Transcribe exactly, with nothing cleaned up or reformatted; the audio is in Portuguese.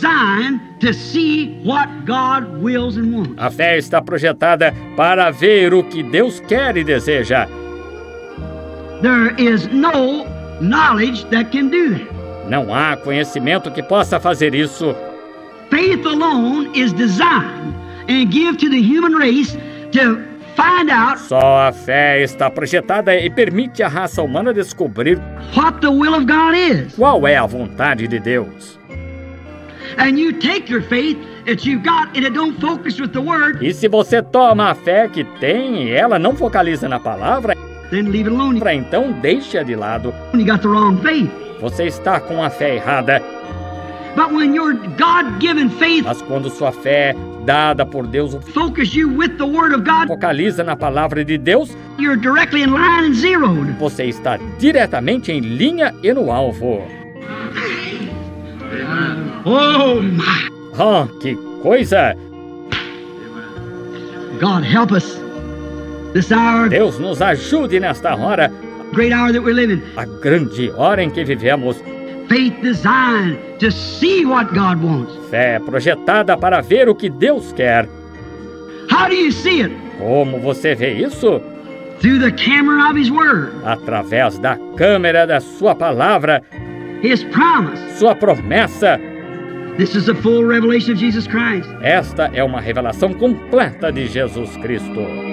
designed to see what God wills and wants. A fé está projetada para ver o que Deus quer e deseja. There is no knowledge that can do that. Não há conhecimento que possa fazer isso. Faith alone is designed and give to the human race to find out Só a fé está projetada e permite à raça humana descobrir what the will of God is. qual é a vontade de Deus. And you take your faith that you've got and it don't focus with the word, E se você toma a fé que tem e ela não focaliza na palavra, then leave it alone. então deixa de lado. You got the wrong faith. Você está com a fé errada. But when your God-given faith Mas quando sua fé, dada por Deus, focus you with the word of God, focaliza na palavra de Deus, you're directly in line and zeroed. você está diretamente em linha e no alvo. Oh my! Ah, que coisa! God help us this hour, Deus nos ajude nesta hora, great hour that we're living. a grande hora em que vivemos. Faith designed to see what God wants. Fé projetada para ver o que Deus quer. How do you see it? Como você vê isso? Through the camera of His Word, Através da câmera da sua palavra, His promise. sua promessa. This is a full revelation of Jesus Christ. Esta é uma revelação completa de Jesus Cristo.